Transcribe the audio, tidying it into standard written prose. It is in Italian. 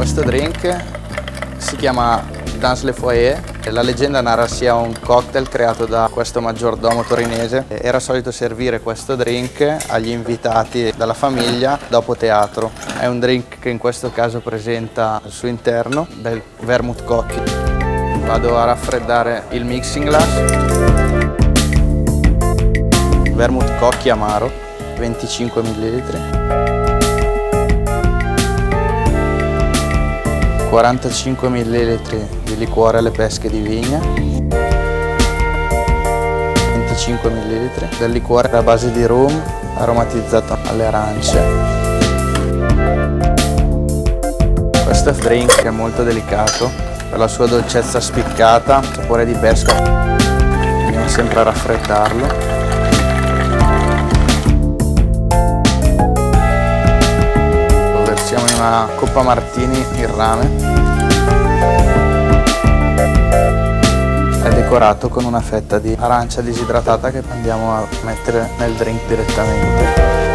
Questo drink si chiama Dans le Foyer. La leggenda narra sia un cocktail creato da questo maggiordomo torinese. Era solito servire questo drink agli invitati dalla famiglia dopo teatro. È un drink che in questo caso presenta al suo interno del vermouth cocchi. Vado a raffreddare il mixing glass. Vermouth cocchi amaro, 25 ml. 45 ml di liquore alle pesche di vigna, 25 ml del liquore a base di rum aromatizzato alle arance. Questo drink è molto delicato per la sua dolcezza spiccata, sapore di pesca. Andiamo sempre a raffreddarlo. Siamo in una coppa martini in rame. È decorato con una fetta di arancia disidratata che andiamo a mettere nel drink direttamente.